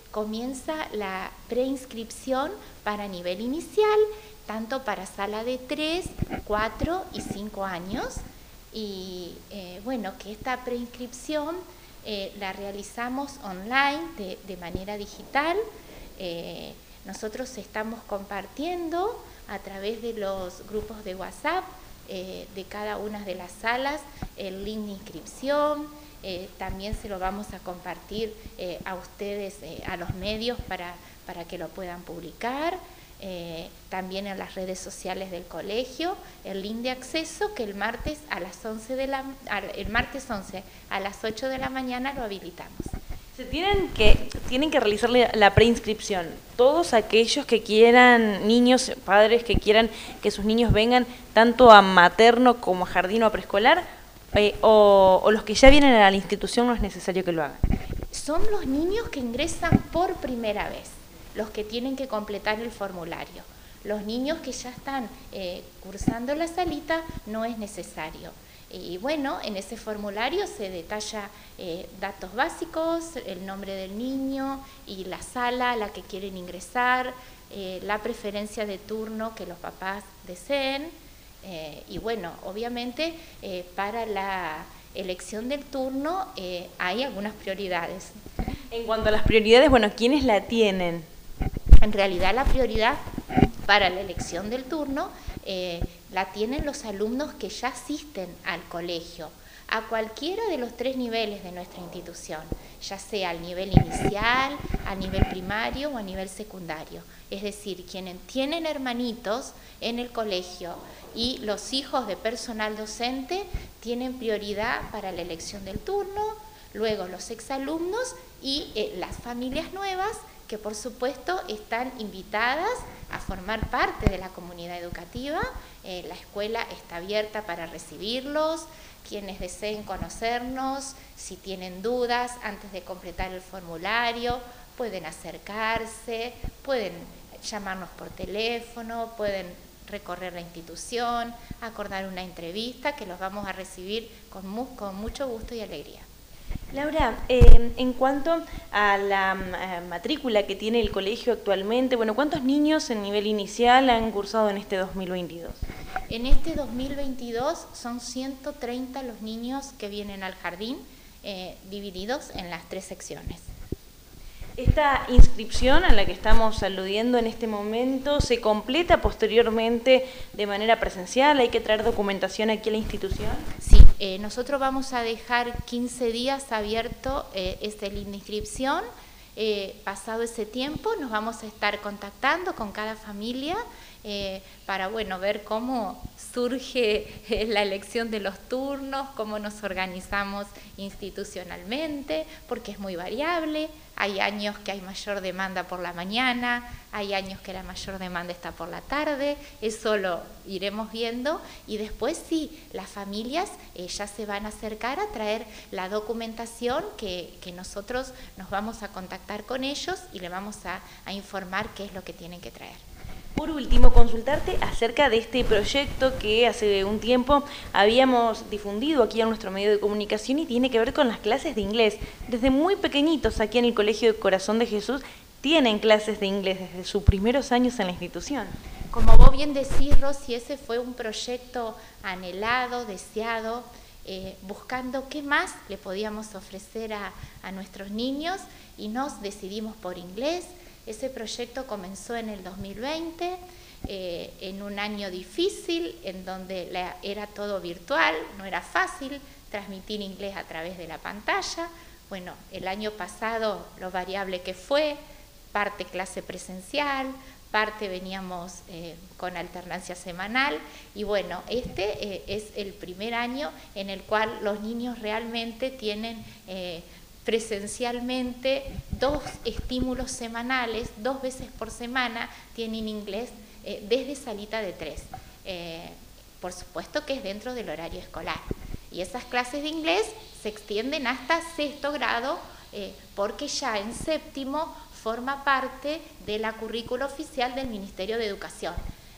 comienza la preinscripción para nivel inicial, tanto para sala de 3, 4 y 5 años. Y bueno, que esta preinscripción la realizamos online, de manera digital. Nosotros estamos compartiendo a través de los grupos de WhatsApp de cada una de las salas el link de inscripción. También se lo vamos a compartir a ustedes, a los medios, para que lo puedan publicar. También en las redes sociales del colegio, el link de acceso que el martes 11 a las 8 de la mañana lo habilitamos. Tienen que realizar la preinscripción todos aquellos que quieran, niños, padres que quieran que sus niños vengan tanto a materno como a jardín o a preescolar, o los que ya vienen a la institución no es necesario que lo hagan. Son los niños que ingresan por primera vez los que tienen que completar el formulario. Los niños que ya están cursando la salita no es necesario. Y bueno, en ese formulario se detalla datos básicos, el nombre del niño y la sala a la que quieren ingresar, la preferencia de turno que los papás deseen. Y bueno, obviamente para la elección del turno hay algunas prioridades. En cuanto a las prioridades, bueno, ¿quiénes la tienen? En realidad la prioridad para la elección del turno la tienen los alumnos que ya asisten al colegio, a cualquiera de los 3 niveles de nuestra institución, ya sea al nivel inicial, al nivel primario o a nivel secundario. Es decir, quienes tienen hermanitos en el colegio y los hijos de personal docente tienen prioridad para la elección del turno, luego los exalumnos y las familias nuevas, que por supuesto están invitadas a formar parte de la comunidad educativa. La escuela está abierta para recibirlos, quienes deseen conocernos, si tienen dudas antes de completar el formulario, pueden acercarse, pueden llamarnos por teléfono, pueden recorrer la institución, acordar una entrevista, que los vamos a recibir con mucho gusto y alegría. Laura, en cuanto a la matrícula que tiene el colegio actualmente, bueno, ¿cuántos niños en nivel inicial han cursado en este 2022? En este 2022 son 130 los niños que vienen al jardín, divididos en las 3 secciones. Esta inscripción a la que estamos aludiendo en este momento se completa posteriormente de manera presencial. ¿Hay que traer documentación aquí a la institución? Sí, nosotros vamos a dejar 15 días abierto este link de inscripción. Pasado ese tiempo nos vamos a estar contactando con cada familia para ver cómo surge la elección de los turnos, cómo nos organizamos institucionalmente, porque es muy variable. Hay años que hay mayor demanda por la mañana, hay años que la mayor demanda está por la tarde. Eso lo iremos viendo, y después sí, las familias ya se van a acercar a traer la documentación que nosotros nos vamos a contactar con ellos y le vamos a informar qué es lo que tienen que traer. Por último, consultarte acerca de este proyecto que hace un tiempo habíamos difundido aquí en nuestro medio de comunicación y tiene que ver con las clases de inglés. Desde muy pequeñitos aquí en el Colegio de Corazón de Jesús tienen clases de inglés desde sus primeros años en la institución. Como vos bien decís, Rosy, ese fue un proyecto anhelado, deseado, buscando qué más le podíamos ofrecer a nuestros niños, y nos decidimos por inglés. Ese proyecto comenzó en el 2020, en un año difícil, en donde era todo virtual, no era fácil transmitir inglés a través de la pantalla. Bueno, el año pasado lo variable que fue, parte clase presencial, parte veníamos con alternancia semanal, y bueno, este es el primer año en el cual los niños realmente tienen presencialmente 2 estímulos semanales, 2 veces por semana tienen inglés desde salita de 3. Por supuesto que es dentro del horario escolar. Y esas clases de inglés se extienden hasta 6º grado, porque ya en 7º forma parte de la currícula oficial del Ministerio de Educación.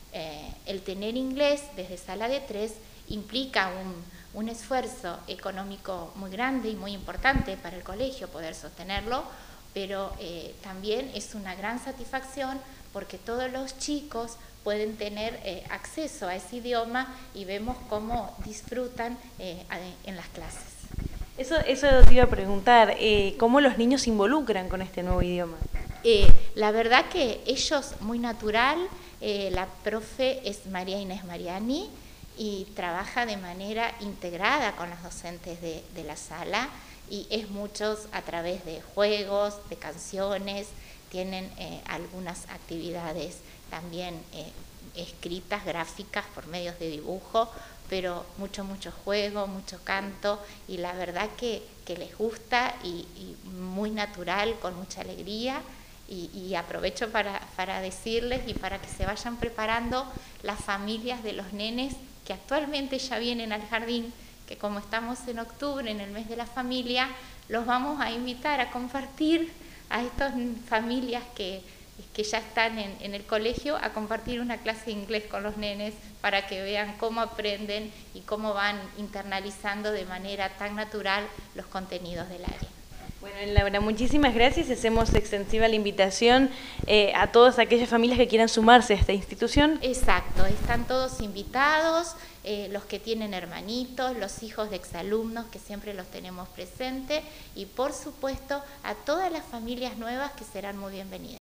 El tener inglés desde sala de 3 implica un esfuerzo económico muy grande y muy importante para el colegio poder sostenerlo, pero también es una gran satisfacción porque todos los chicos pueden tener acceso a ese idioma y vemos cómo disfrutan en las clases. Eso te iba a preguntar, ¿cómo los niños se involucran con este nuevo idioma? La verdad que ellos muy natural, la profe es María Inés Mariani y trabaja de manera integrada con los docentes de la sala y es muchos a través de juegos, de canciones, tienen algunas actividades también escritas, gráficas por medios de dibujo, pero mucho juego, mucho canto y la verdad que les gusta y muy natural, con mucha alegría. Y aprovecho para decirles y para que se vayan preparando las familias de los nenes que actualmente ya vienen al jardín, que como estamos en octubre, en el mes de la familia, los vamos a invitar a compartir a estas familias que ya están en el colegio, a compartir una clase de inglés con los nenes para que vean cómo aprenden y cómo van internalizando de manera tan natural los contenidos del área. Bueno, Laura, muchísimas gracias. Hacemos extensiva la invitación a todas aquellas familias que quieran sumarse a esta institución. Exacto, están todos invitados, los que tienen hermanitos, los hijos de exalumnos, que siempre los tenemos presentes, y por supuesto a todas las familias nuevas que serán muy bienvenidas.